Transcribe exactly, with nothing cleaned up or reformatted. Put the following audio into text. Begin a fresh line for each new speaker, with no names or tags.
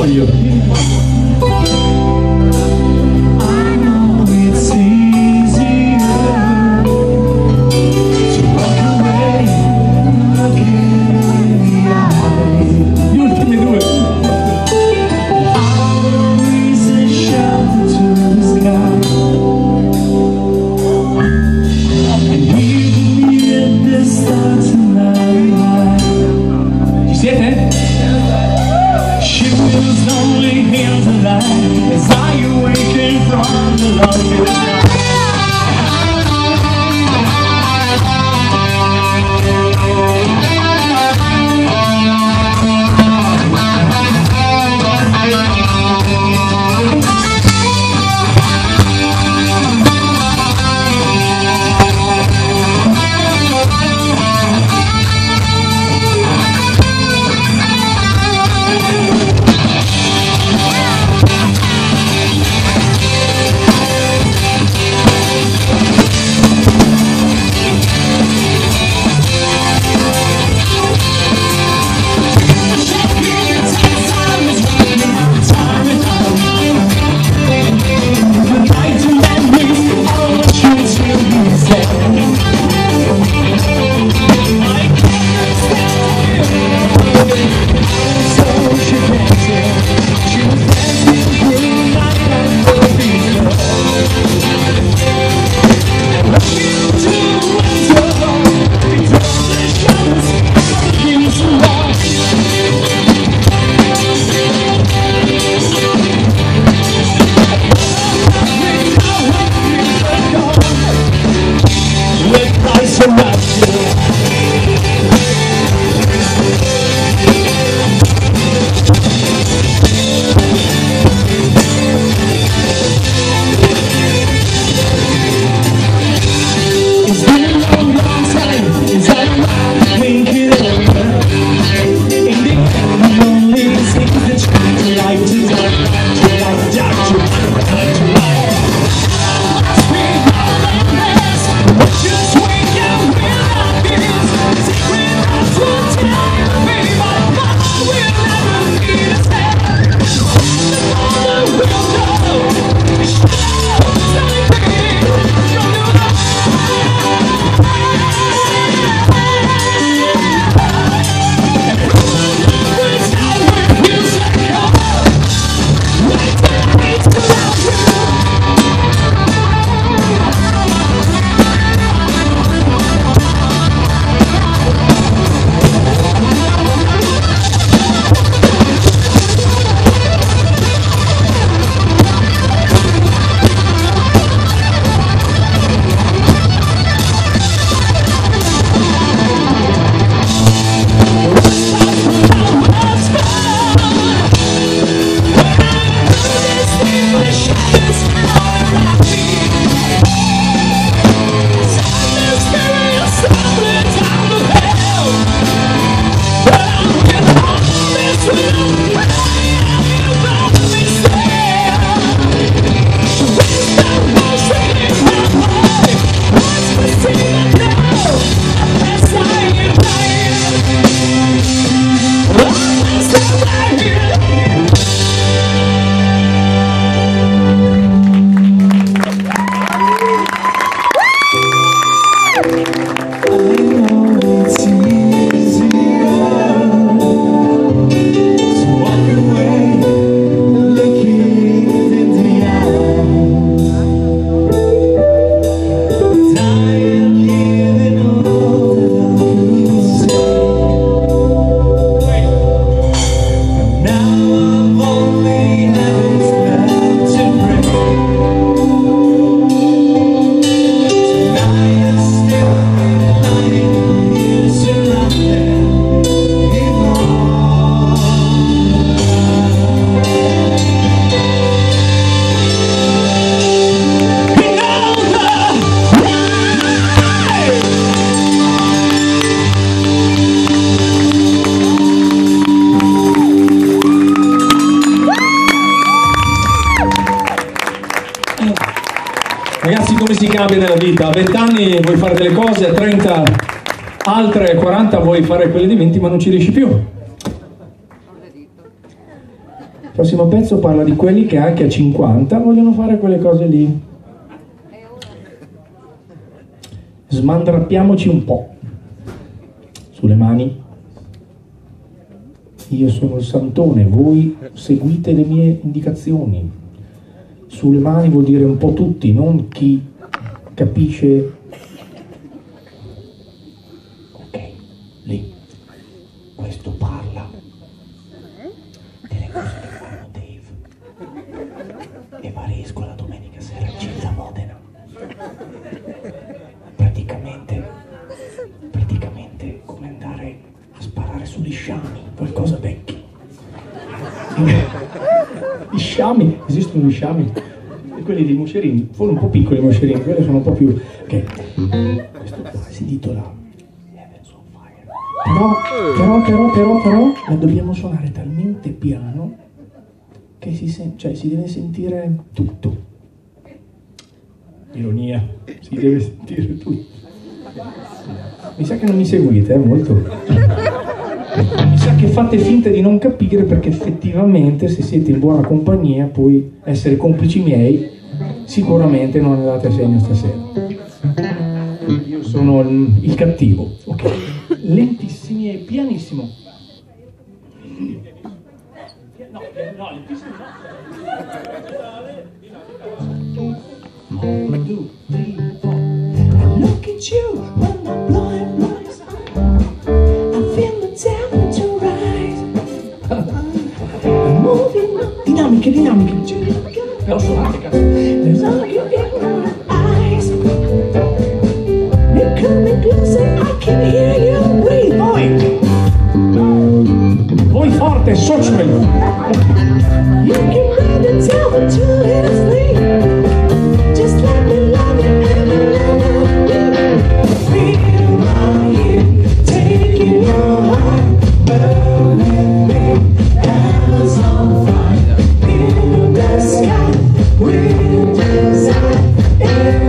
voglio.
Ragazzi, come si cambia nella vita? A venti anni vuoi fare delle cose, a trenta altre, a quaranta vuoi fare quelle di venti ma non ci riesci più. prossimo pezzo parla di quelli che anche a cinquanta vogliono fare quelle cose lì. Smandrappiamoci un po'. Sulle mani. Io sono il santone, voi seguite le mie indicazioni. Sulle mani vuol dire un po' tutti, non chi capisce. Ok, lì. Questo parla delle cose che fanno Dave e Varesco la domenica sera in Gilda Modena. Praticamente, praticamente come andare a sparare sugli sciami, qualcosa vecchi. Gli sciami, esistono gli sciami? E quelli dei moscerini, sono un po' piccoli i moscerini, quelli sono un po' più. Ok, questo qua si intitola Heaven's on Fire. Però, però, però, però, però, la dobbiamo suonare talmente piano che si, sen- cioè, si deve sentire tutto. Ironia, si deve sentire tutto. Mi sa che non mi seguite, eh, molto. Mi sa che fate finta di non capire, perché effettivamente se siete in buona compagnia, poi essere complici miei, sicuramente non andate a segno stasera. Io sono il, il cattivo. Ok, lentissimi e pianissimo. No, no, lentissimo no. One, two, three, four. I look at you when my blood runs. I feel the temperature rise. I'm moving on. Dinamiche, dinamiche. Lo suonate, cazzo. There's all you in my eyes. You're coming closer, I can hear you breathe. Voi! Voi forte, socially. You can read the temperature in a sleep. Just let me love you and love you. Feel my heat, taking your heart, burning me. Heaven's on fire, in the sky, with desire.